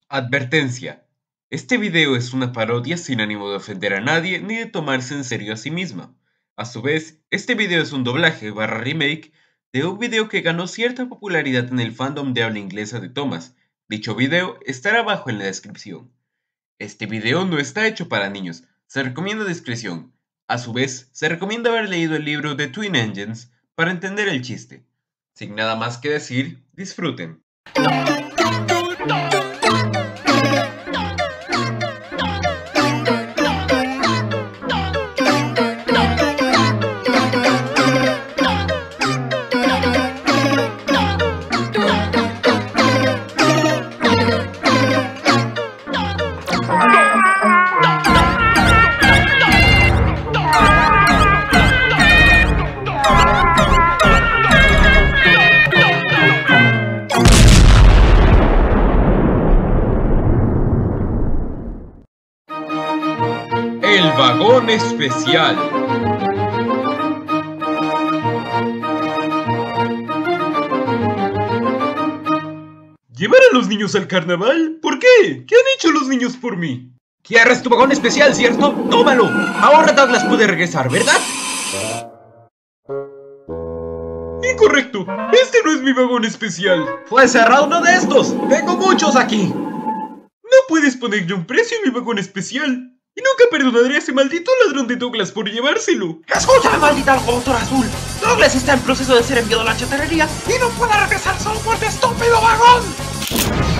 Advertencia. Este video es una parodia sin ánimo de ofender a nadie ni de tomarse en serio a sí misma. A su vez, este video es un doblaje barra remake de un video que ganó cierta popularidad en el fandom de habla inglesa de Thomas. Dicho video estará abajo en la descripción. Este video no está hecho para niños, se recomienda discreción. A su vez, se recomienda haber leído el libro The Twin Engines para entender el chiste. Sin nada más que decir, disfruten. El vagón especial. ¿Llevar a los niños al carnaval? ¿Por qué? ¿Qué han hecho los niños por mí? ¿Quieres tu vagón especial, cierto? ¡Tómalo! Ahora Douglas puede regresar, ¿verdad? Incorrecto. Este no es mi vagón especial. Fue cerrado uno de estos. Tengo muchos aquí. No puedes ponerle un precio a mi vagón especial. Y nunca perdonaré a ese maldito ladrón de Douglas por llevárselo. ¡Escúchame, maldita algodón azul! Douglas está en proceso de ser enviado a la chatarrería y no puede regresar solo por este estúpido vagón.